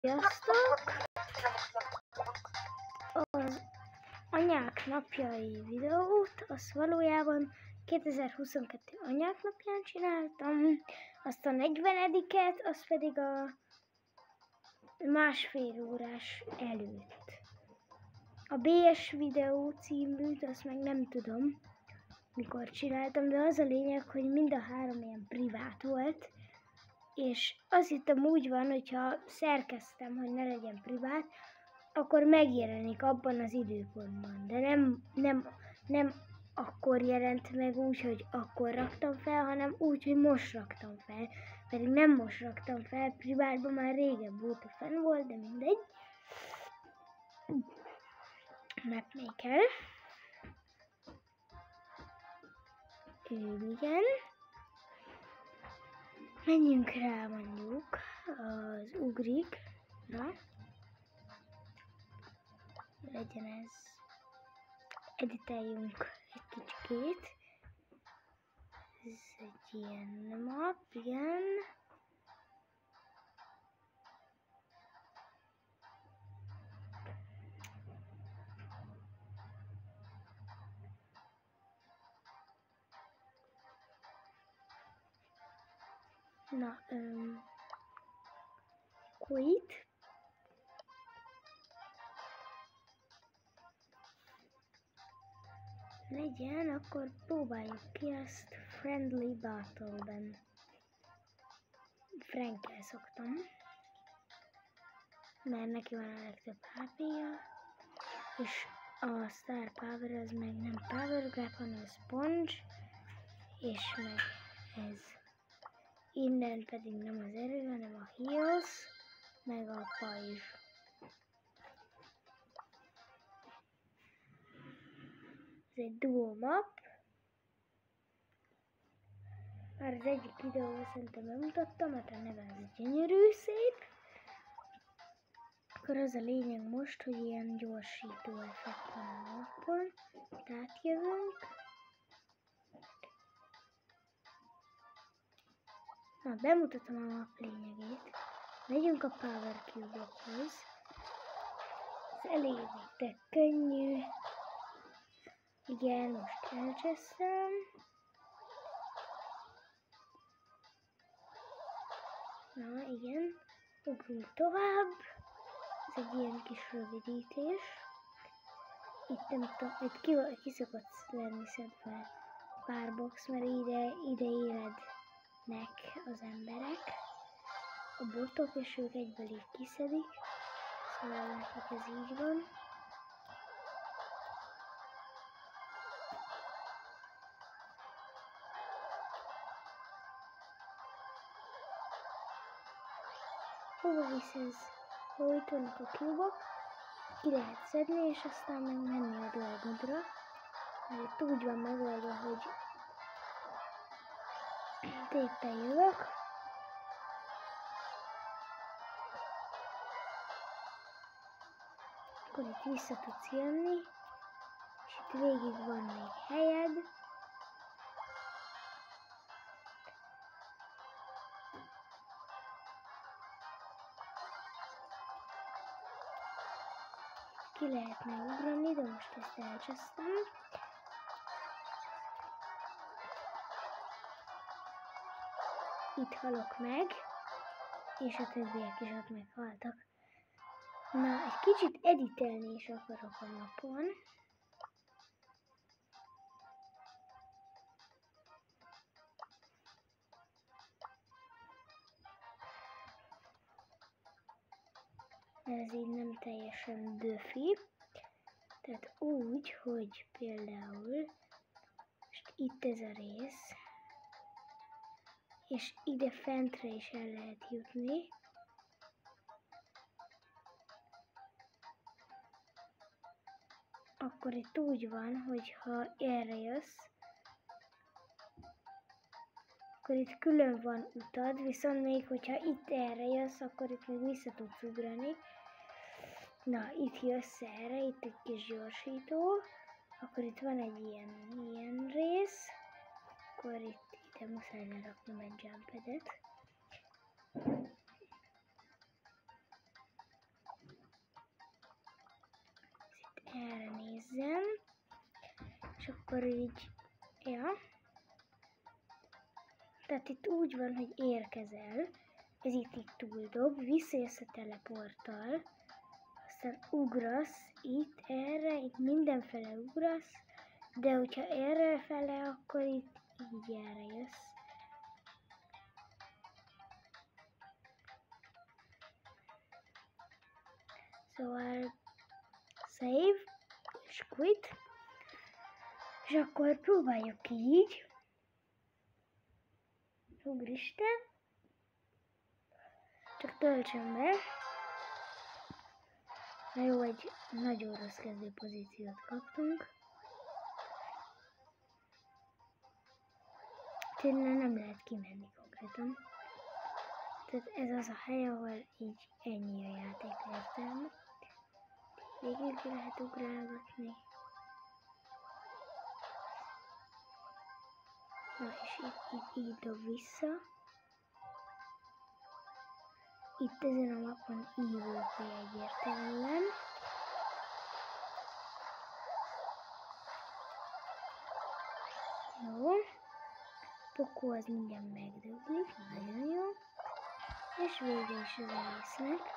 Sziasztok! Az anyák napjai videót, azt valójában 2022 anyák napján csináltam, azt a 40-et, azt pedig a másfél órás előtt. A BS videó címűt, azt meg nem tudom, mikor csináltam, de az a lényeg, hogy mind a három ilyen privát volt, és azt hittem úgy van, hogyha szerkeztem, hogy ne legyen privát, akkor megjelenik abban az időpontban. De nem akkor jelent meg úgy, hogy akkor raktam fel, hanem úgy, hogy most raktam fel. Pedig nem most raktam fel, privátban már régebb óta fenn volt, de mindegy. Mapmaker. Igen. Menjünk rá mondjuk az ugrikra. Legyen ez. Editeljünk egy kicsikét. Ez egy ilyen map, igen. Na, quit. Legyen, akkor próbáljuk ki ezt Friendly Battle-ben. Frankkel szoktam. Mert neki van a legtöbb HP-ja. És a Star Power az meg nem Power Grab, hanem Sponge. És meg ez. Innen pedig nem az erő, hanem a Heals, meg a pajzs. Ez egy duo map. Már az egyik videóban szerintem bemutattam, mert a neve az gyönyörű, szép. Akkor az a lényeg most, hogy ilyen gyorsító effekt van a mapon. Tehát jövünk. Na, bemutatom a map lényegét. Megyünk a Power Cube-okhoz. Ez elég könnyű. Igen, most elcseszem. Na, igen. Ugrunk tovább. Ez egy ilyen kis rövidítés. Itt nem tudom, itt ki szokott lenni szedve pár box, mert ide élednek az emberek. A botok, és ők egyből így kiszedik. Szóval nekik ez így van. Hova visz ez? Jó, itt vannak a cube-ok. Ki lehet szedni, és aztán meg menni a dolgodra. Mert itt úgy van megoldva, hogy éppen jövök. Akkor itt vissza tudsz jönni. És itt végig van még helyed. Ki lehetne ugrani, de most ezt elcsesztem. Itt halok meg, és a többiek is ott meghaltak. Na, egy kicsit editelni is akarok a mapon. Ez így nem teljesen döfi. Tehát úgy, hogy például most itt ez a rész, és ide fentre is el lehet jutni. Akkor itt úgy van, hogy ha erre jössz, akkor itt külön van utad, viszont még hogyha itt erre jössz, akkor itt még vissza tudsz ugrani. Na, itt jössz erre, itt egy kis gyorsító, akkor itt van egy ilyen rész, akkor itt ide muszáj leraknom egy jumpedet. akkor így, ja. Tehát itt úgy van, hogy érkezel, ez itt túldob, visszajössz a teleporttal, aztán ugrasz itt, erre, itt mindenfele ugrasz, de hogyha errefele, akkor itt így erre jössz. Szóval save, és quit, és akkor próbáljuk így. Úristen, csak töltsön be. Na jó, egy nagyon rossz kezdő pozíciót kaptunk. Tényleg nem lehet kimenni konkrétan. Tehát ez az a hely, ahol így ennyi a játék értelme. Végül ki lehet ugrálgatni. Na és így dob vissza. Itt ezen a mapon EVP egyértelműen. Jó. Pokó az mindjárt megdöglik, nagyon jó. És vége is az egésznek.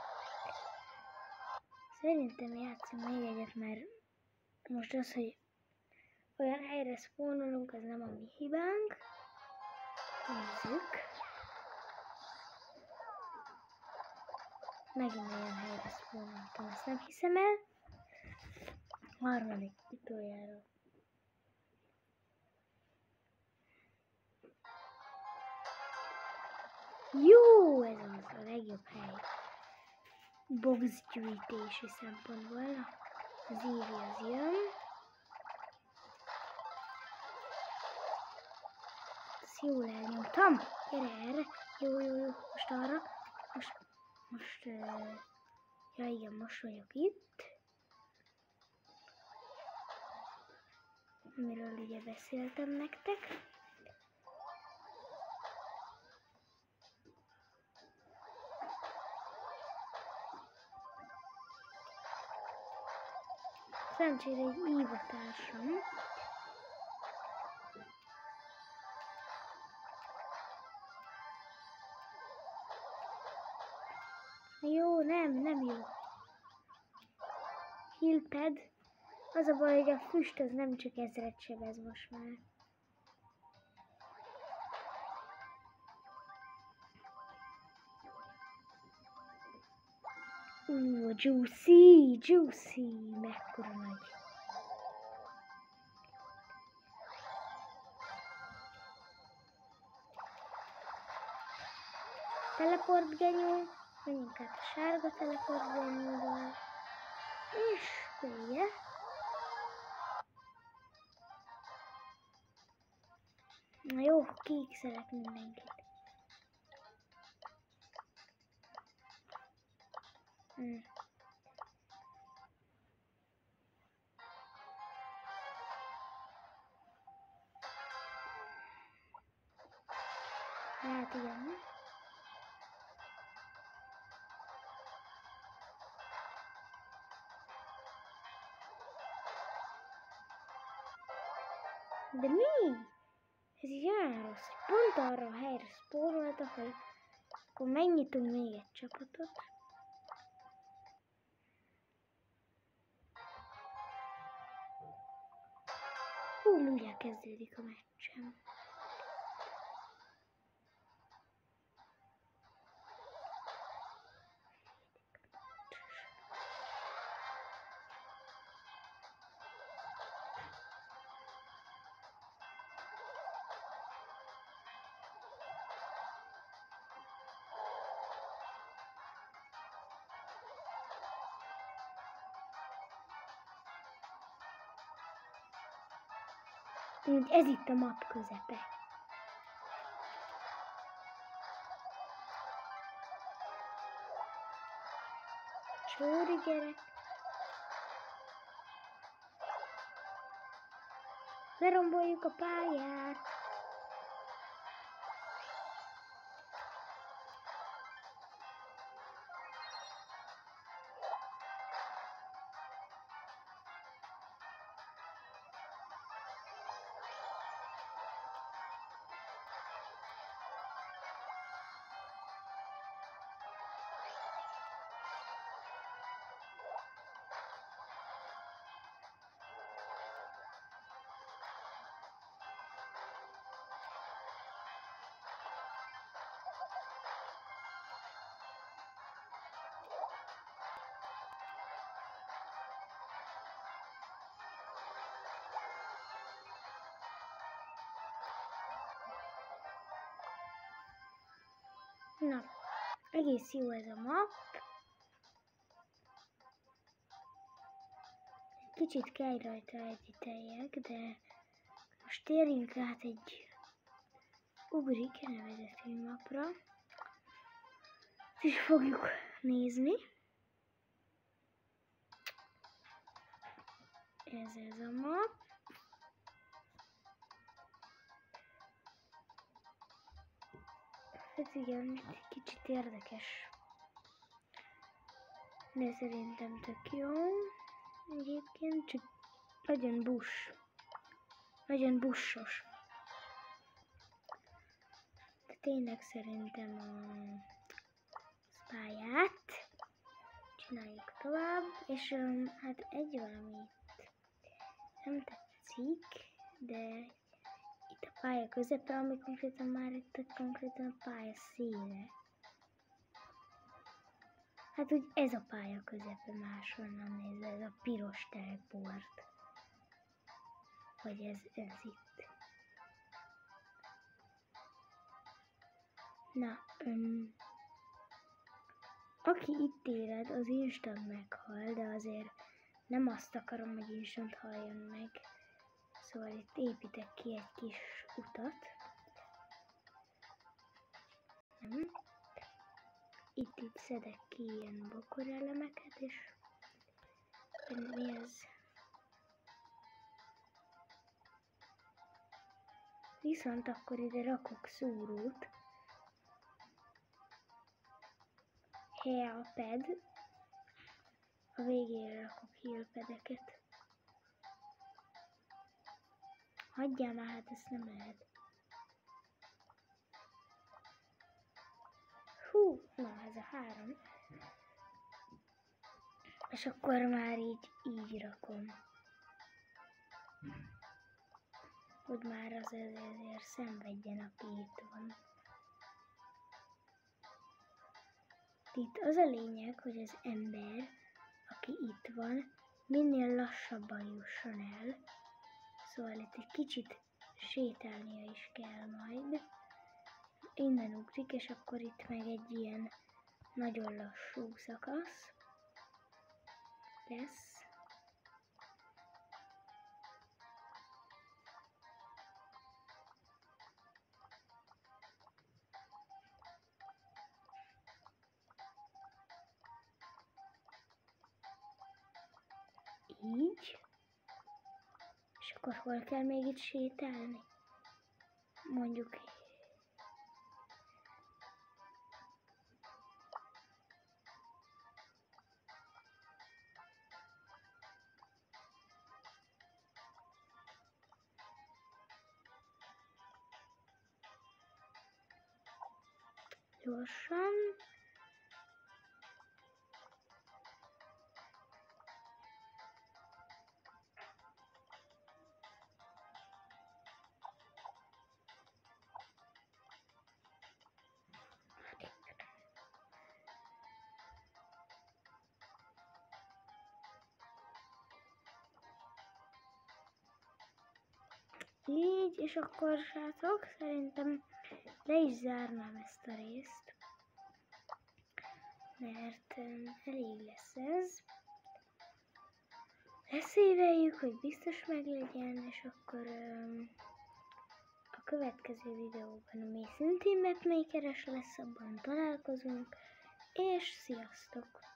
Szerintem játszom még egyet, mert most az, hogy olyan helyre spawnolonk, az nem a mi hibánk. Nézzük. Megint olyan helyre spawnolontam, ezt nem hiszem el. Harmadik utoljára. Jó, ez az a legjobb hely. Box gyűjtési szempontból. Az Eevee az jön. Ezt jól elnyomtam. Gyere erre. Jó. Most arra. Most ja igen, most vagyok itt. Amiről ugye beszéltem nektek. Szerencsére egy ívatársam. Jó, nem jó. Healpad. Az a baj, hogy a füst az nem csak ezret sebez most már. Juicy, mekkora nagy. Teleport genyó, menjünk át a sárga teleport genyóval, és vége. Na jó, kiixelek mindenkit. Hát igen. De mi? Ez így olyan rossz. Pont arra a helyre spóroltak, hogy akkor megnyitunk még egy csapatot. Hú, mindjárt kezdődik a meccsem. Ez itt a map közepe. Csóri gyerek. Leromboljuk a pályát. Na, egész jó ez a map. Kicsit kell rajta editeljek, de most térjünk át egy Ugrike nevezetű mapra. Ezt is fogjuk nézni. Ez a map. Hát igen, kicsit érdekes. De szerintem tök jó. Egyébként csak nagyon bussos. De tényleg szerintem a pályát csináljuk tovább, és hát egy valamit nem tetszik, de itt a pálya közepe, ami konkrétan már itt konkrétan a pálya színe. Hát úgy ez a pálya közepe máshonnan nézve, ez a piros teleport. Vagy ez itt. Na, aki itt éred, az instant meghal, de azért nem azt akarom, hogy instant haljon meg. Szóval itt építek ki egy kis utat. Itt szedek ki ilyen bokorelemeket, és mi ez? Viszont akkor ide rakok szúrót. Healpad. A végére rakok healpadeket. Hagyjál már, hát ezt nem lehet. Hú, na ez a 3. És akkor már így rakom. Hogy már az ezért szenvedjen, aki itt van. Itt az a lényeg, hogy az ember, aki itt van, minél lassabban jusson el. Szóval itt egy kicsit sétálnia is kell majd. Innen ugrik, és akkor itt meg egy ilyen nagyon lassú szakasz lesz. Így. És akkor hol kell még itt sétálni? Mondjuk gyorsan. Így, és akkor srácok, szerintem le is zárnám ezt a részt, mert elég lesz ez. Leszéveljük, hogy biztos meglegyen, és akkor a következő videóban, ami szintén mapmakeres lesz, abban találkozunk, és sziasztok!